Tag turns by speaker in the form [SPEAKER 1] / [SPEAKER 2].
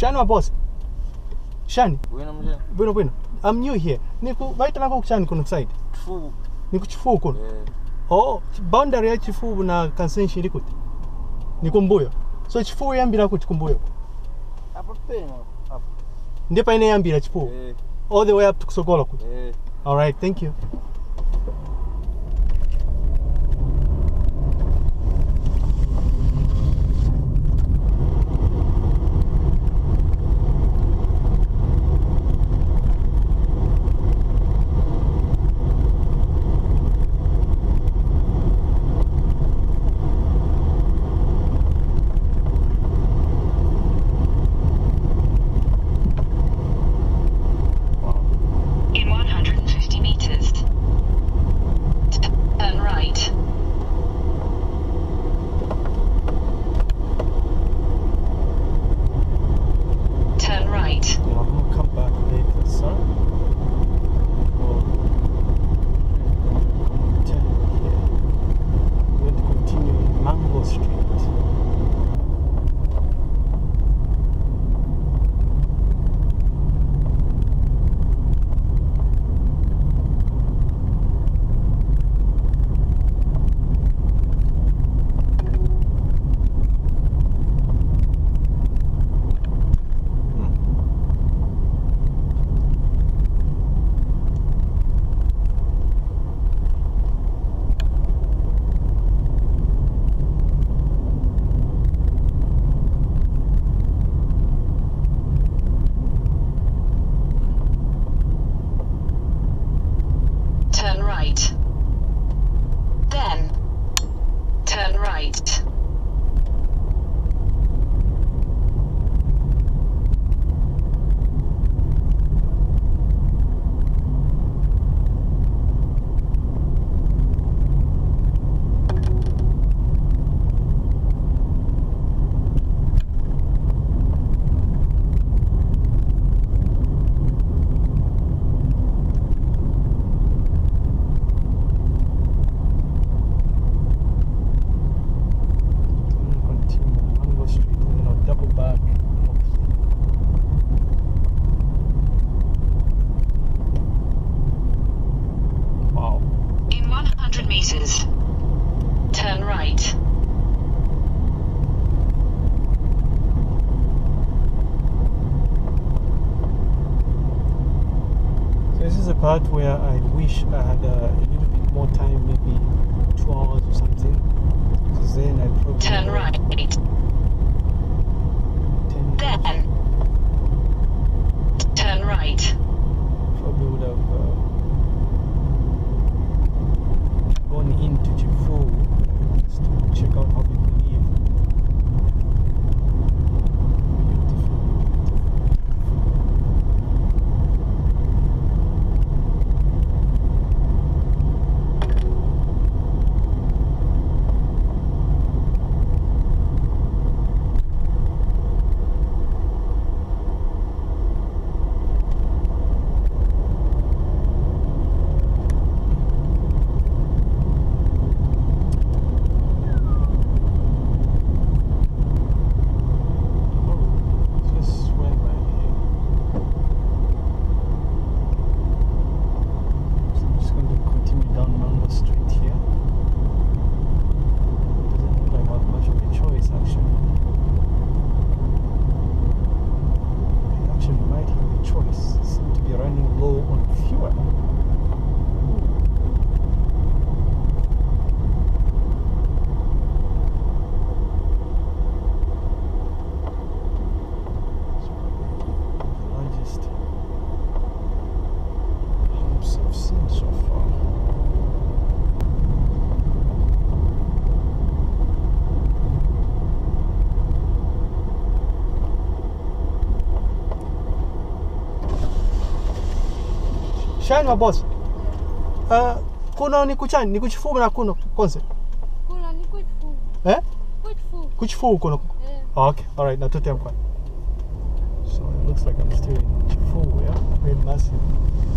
[SPEAKER 1] Shani my boss. Shani.
[SPEAKER 2] Bueno.
[SPEAKER 1] I'm new here. Niku vaita nako kuchani kuno side.
[SPEAKER 2] Chifubu.
[SPEAKER 1] Niku Chifubu kuno. Oh, boundary ya Chifubu na Kansenshi likuti. Niku Mbuyo. So Chifubu yambira kuti Kumbuyo.
[SPEAKER 2] Apa pena.
[SPEAKER 1] Ndipa ine yambira Chifubu. All the way up to Kusogolo kuti. All right, thank you. Part where I wish I had a little bit more time, maybe 2 hours or something, because then I probably
[SPEAKER 3] turn right. Then turn right.
[SPEAKER 1] Probably would have gone into Chifubu just to check out how people live. Shine my boss. Kuno ni kuchani, ni kuchifubu na kuno konse.
[SPEAKER 4] Kuno ni kuchifubu.
[SPEAKER 1] Eh?
[SPEAKER 4] Kuchifubu.
[SPEAKER 1] Kuchifubu kuno. Oh, okay, all right. Now to tempo. So it looks like I'm still in Chifubu, yeah, very massive.